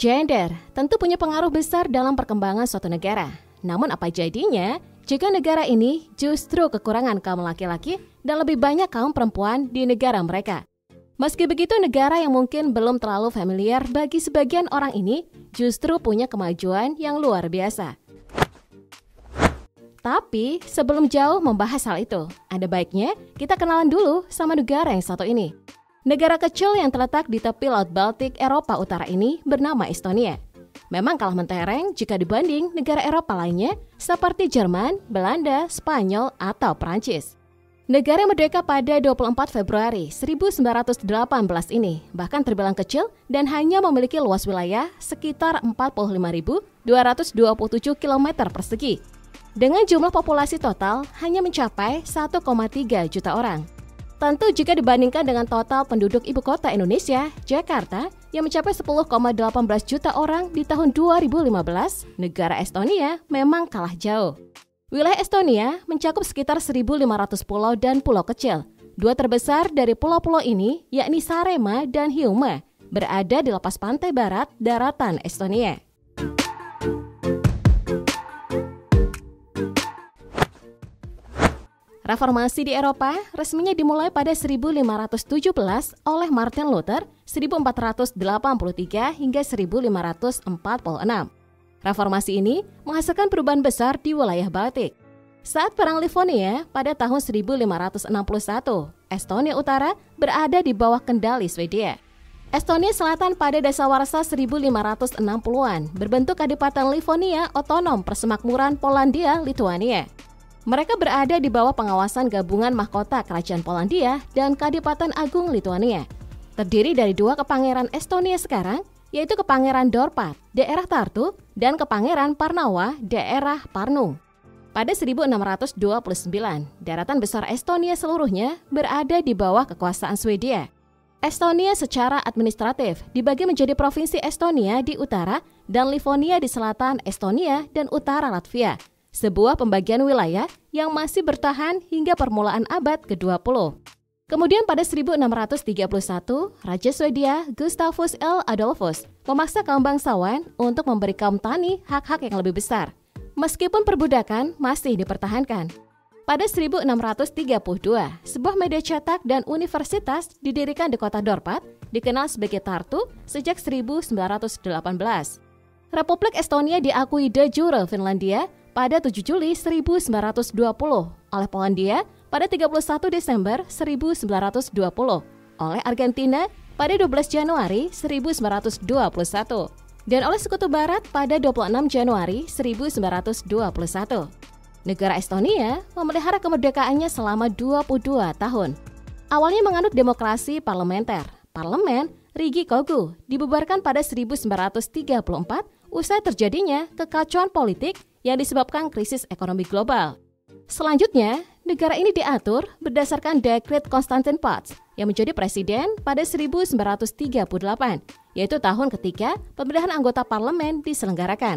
Gender tentu punya pengaruh besar dalam perkembangan suatu negara. Namun apa jadinya jika negara ini justru kekurangan kaum laki-laki dan lebih banyak kaum perempuan di negara mereka? Meski begitu, negara yang mungkin belum terlalu familiar bagi sebagian orang ini justru punya kemajuan yang luar biasa. Tapi sebelum jauh membahas hal itu, ada baiknya kita kenalan dulu sama negara yang satu ini. Negara kecil yang terletak di tepi Laut Baltik Eropa Utara ini bernama Estonia. Memang kalah mentereng jika dibanding negara Eropa lainnya seperti Jerman, Belanda, Spanyol, atau Prancis. Negara yang merdeka pada 24 Februari 1918 ini bahkan terbilang kecil dan hanya memiliki luas wilayah sekitar 45.227 km persegi. Dengan jumlah populasi total hanya mencapai 1,3 juta orang. Tentu jika dibandingkan dengan total penduduk ibu kota Indonesia, Jakarta, yang mencapai 10,18 juta orang di tahun 2015, negara Estonia memang kalah jauh. Wilayah Estonia mencakup sekitar 1.500 pulau dan pulau kecil. Dua terbesar dari pulau-pulau ini, yakni Saaremaa dan Hiiumaa, berada di lepas pantai barat daratan Estonia. Reformasi di Eropa resminya dimulai pada 1517 oleh Martin Luther 1483 hingga 1546. Reformasi ini menghasilkan perubahan besar di wilayah Baltik. Saat Perang Livonia pada tahun 1561, Estonia Utara berada di bawah kendali Swedia. Estonia Selatan pada dasawarsa 1560-an berbentuk Kadipaten Livonia Otonom Persemakmuran Polandia-Lituania. Mereka berada di bawah pengawasan gabungan mahkota Kerajaan Polandia dan Kadipaten Agung Lituania. Terdiri dari dua kepangeran Estonia sekarang, yaitu Kepangeran Dorpat, daerah Tartu, dan Kepangeran Parnawa, daerah Parnu. Pada 1629, daratan besar Estonia seluruhnya berada di bawah kekuasaan Swedia. Estonia secara administratif dibagi menjadi Provinsi Estonia di utara dan Livonia di selatan Estonia dan utara Latvia. Sebuah pembagian wilayah yang masih bertahan hingga permulaan abad ke-20. Kemudian pada 1631, Raja Swedia Gustavus L. Adolphus memaksa kaum bangsawan untuk memberi kaum tani hak-hak yang lebih besar, meskipun perbudakan masih dipertahankan. Pada 1632, sebuah media cetak dan universitas didirikan di kota Dorpat, dikenal sebagai Tartu sejak 1918. Republik Estonia diakui de jure Finlandia pada 7 Juli 1920 oleh Polandia pada 31 Desember 1920, oleh Argentina pada 12 Januari 1921, dan oleh Sekutu Barat pada 26 Januari 1921. Negara Estonia memelihara kemerdekaannya selama 22 tahun. Awalnya menganut demokrasi parlementer. Parlemen Rigi Kogu dibubarkan pada 1934 usai terjadinya kekacauan politik yang disebabkan krisis ekonomi global. Selanjutnya, negara ini diatur berdasarkan Dekret Konstantin Pats yang menjadi presiden pada 1938, yaitu tahun ketika pemilihan anggota parlemen diselenggarakan.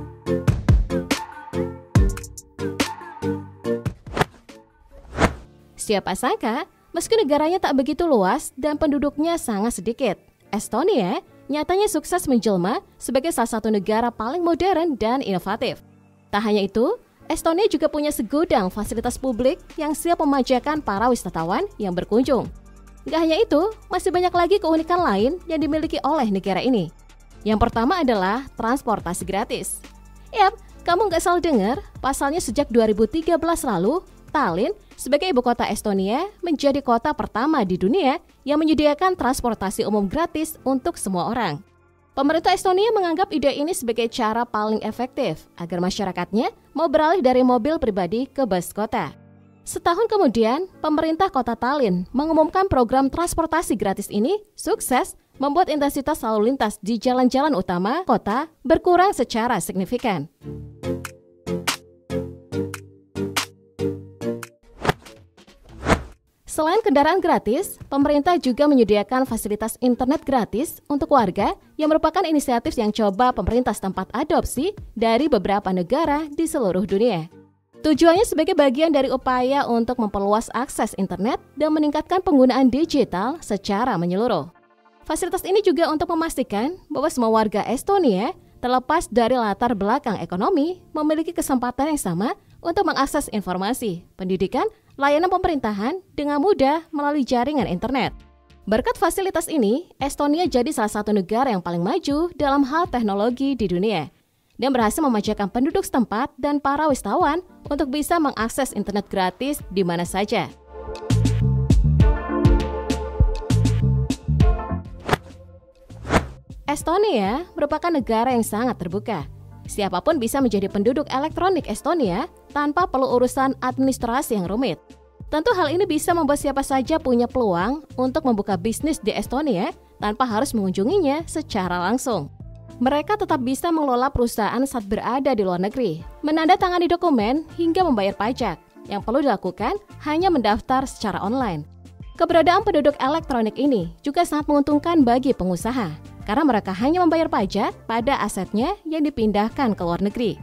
Siapa sangka, meski negaranya tak begitu luas dan penduduknya sangat sedikit, Estonia nyatanya sukses menjelma sebagai salah satu negara paling modern dan inovatif. Tak hanya itu, Estonia juga punya segudang fasilitas publik yang siap memanjakan para wisatawan yang berkunjung. Gak hanya itu, masih banyak lagi keunikan lain yang dimiliki oleh negara ini. Yang pertama adalah transportasi gratis. Yap, kamu gak salah dengar, pasalnya sejak 2013 lalu, Tallinn sebagai ibu kota Estonia menjadi kota pertama di dunia yang menyediakan transportasi umum gratis untuk semua orang. Pemerintah Estonia menganggap ide ini sebagai cara paling efektif agar masyarakatnya mau beralih dari mobil pribadi ke bus kota. Setahun kemudian, pemerintah kota Tallinn mengumumkan program transportasi gratis ini sukses membuat intensitas lalu lintas di jalan-jalan utama kota berkurang secara signifikan. Selain kendaraan gratis, pemerintah juga menyediakan fasilitas internet gratis untuk warga yang merupakan inisiatif yang coba pemerintah setempat adopsi dari beberapa negara di seluruh dunia. Tujuannya sebagai bagian dari upaya untuk memperluas akses internet dan meningkatkan penggunaan digital secara menyeluruh. Fasilitas ini juga untuk memastikan bahwa semua warga Estonia, terlepas dari latar belakang ekonomi, memiliki kesempatan yang sama untuk mengakses informasi, pendidikan, layanan pemerintahan dengan mudah melalui jaringan internet. Berkat fasilitas ini, Estonia jadi salah satu negara yang paling maju dalam hal teknologi di dunia dan berhasil memanjakan penduduk setempat dan para wisatawan untuk bisa mengakses internet gratis di mana saja. Estonia merupakan negara yang sangat terbuka. Siapapun bisa menjadi penduduk elektronik Estonia tanpa perlu urusan administrasi yang rumit. Tentu hal ini bisa membuat siapa saja punya peluang untuk membuka bisnis di Estonia tanpa harus mengunjunginya secara langsung. Mereka tetap bisa mengelola perusahaan saat berada di luar negeri, menandatangani dokumen hingga membayar pajak. Yang perlu dilakukan hanya mendaftar secara online. Keberadaan penduduk elektronik ini juga sangat menguntungkan bagi pengusaha, karena mereka hanya membayar pajak pada asetnya yang dipindahkan ke luar negeri.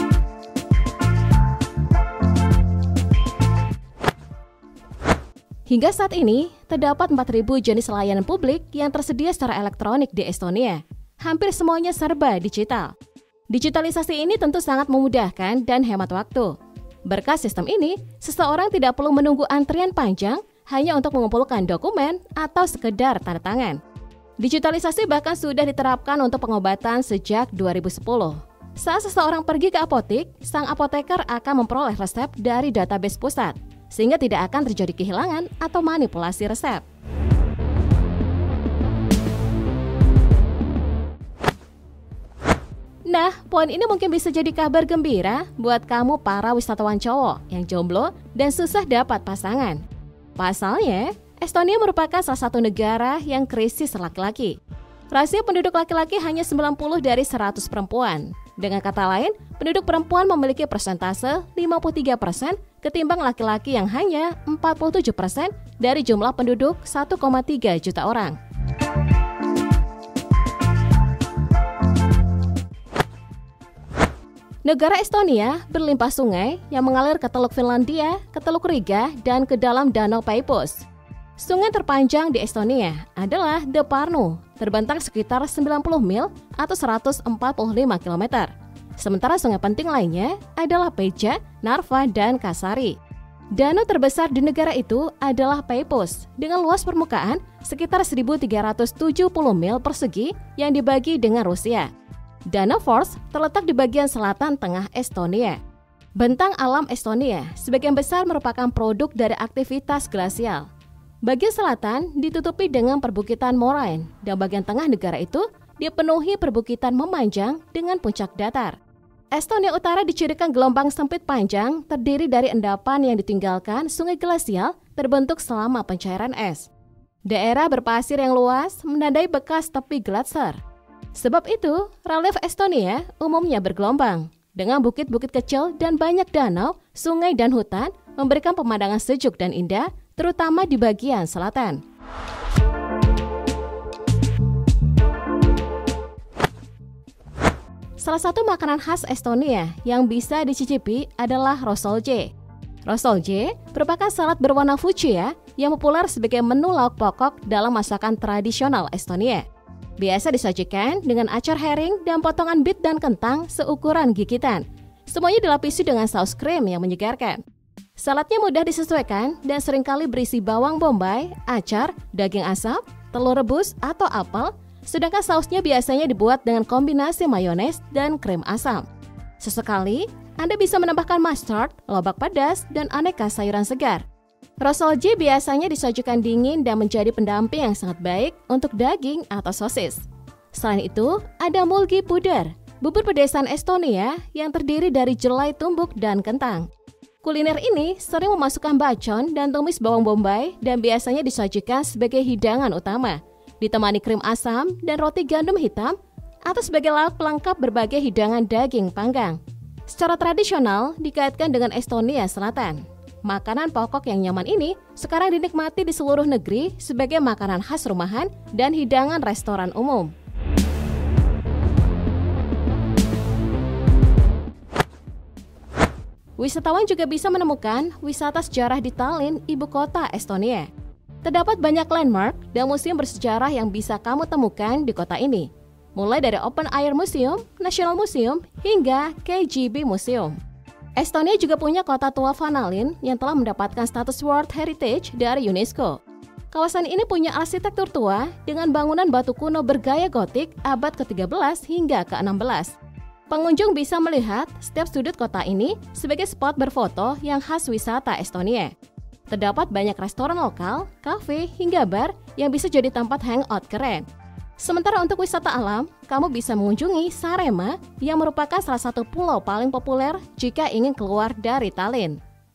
Hingga saat ini, terdapat 4.000 jenis layanan publik yang tersedia secara elektronik di Estonia. Hampir semuanya serba digital. Digitalisasi ini tentu sangat memudahkan dan hemat waktu. Berkat sistem ini, seseorang tidak perlu menunggu antrian panjang hanya untuk mengumpulkan dokumen atau sekedar tanda tangan. Digitalisasi bahkan sudah diterapkan untuk pengobatan sejak 2010. Saat seseorang pergi ke apotik, sang apoteker akan memperoleh resep dari database pusat, sehingga tidak akan terjadi kehilangan atau manipulasi resep. Nah, poin ini mungkin bisa jadi kabar gembira buat kamu para wisatawan cowok yang jomblo dan susah dapat pasangan. Pasalnya, Estonia merupakan salah satu negara yang krisis laki-laki. Rasio penduduk laki-laki hanya 90 dari 100 perempuan. Dengan kata lain, penduduk perempuan memiliki persentase 53% ketimbang laki-laki yang hanya 47% dari jumlah penduduk 1,3 juta orang. Negara Estonia berlimpah sungai yang mengalir ke Teluk Finlandia, ke Teluk Riga, dan ke dalam Danau Peipus. Sungai terpanjang di Estonia adalah The Parnu, terbentang sekitar 90 mil atau 145 km. Sementara sungai penting lainnya adalah Peja, Narva, dan Kasari. Danau terbesar di negara itu adalah Peipus dengan luas permukaan sekitar 1.370 mil persegi yang dibagi dengan Rusia. Danau Fors terletak di bagian selatan tengah Estonia. Bentang alam Estonia sebagian besar merupakan produk dari aktivitas glasial. Bagian selatan ditutupi dengan perbukitan moraine dan bagian tengah negara itu dipenuhi perbukitan memanjang dengan puncak datar. Estonia Utara dicirikan gelombang sempit panjang terdiri dari endapan yang ditinggalkan sungai glasial terbentuk selama pencairan es. Daerah berpasir yang luas menandai bekas tepi gletser. Sebab itu, relief Estonia umumnya bergelombang. Dengan bukit-bukit kecil dan banyak danau, sungai dan hutan memberikan pemandangan sejuk dan indah, terutama di bagian selatan. Salah satu makanan khas Estonia yang bisa dicicipi adalah rosolje. Rosolje merupakan salad berwarna fuchsia yang populer sebagai menu lauk pokok dalam masakan tradisional Estonia. Biasa disajikan dengan acar herring dan potongan bit dan kentang seukuran gigitan. Semuanya dilapisi dengan saus krim yang menyegarkan. Saladnya mudah disesuaikan dan seringkali berisi bawang bombay, acar, daging asap, telur rebus atau apel, sedangkan sausnya biasanya dibuat dengan kombinasi mayones dan krim asam. Sesekali, Anda bisa menambahkan mustard, lobak pedas, dan aneka sayuran segar. Rosolje biasanya disajikan dingin dan menjadi pendamping yang sangat baik untuk daging atau sosis. Selain itu, ada mulgi puder, bubur pedesan Estonia yang terdiri dari jelai tumbuk dan kentang. Kuliner ini sering memasukkan bacon dan tumis bawang bombay dan biasanya disajikan sebagai hidangan utama, ditemani krim asam dan roti gandum hitam atau sebagai lauk pelengkap berbagai hidangan daging panggang. Secara tradisional dikaitkan dengan Estonia Selatan. Makanan pokok yang nyaman ini sekarang dinikmati di seluruh negeri sebagai makanan khas rumahan dan hidangan restoran umum. Wisatawan juga bisa menemukan wisata sejarah di Tallinn, ibu kota Estonia. Terdapat banyak landmark dan museum bersejarah yang bisa kamu temukan di kota ini, mulai dari Open Air Museum, National Museum, hingga KGB Museum. Estonia juga punya kota tua Vanalin yang telah mendapatkan status World Heritage dari UNESCO. Kawasan ini punya arsitektur tua dengan bangunan batu kuno bergaya gotik abad ke-13 hingga ke-16. Pengunjung bisa melihat setiap sudut kota ini sebagai spot berfoto yang khas wisata Estonia. Terdapat banyak restoran lokal, kafe, hingga bar yang bisa jadi tempat hangout keren. Sementara untuk wisata alam, kamu bisa mengunjungi Saaremaa yang merupakan salah satu pulau paling populer jika ingin keluar dari Tallinn.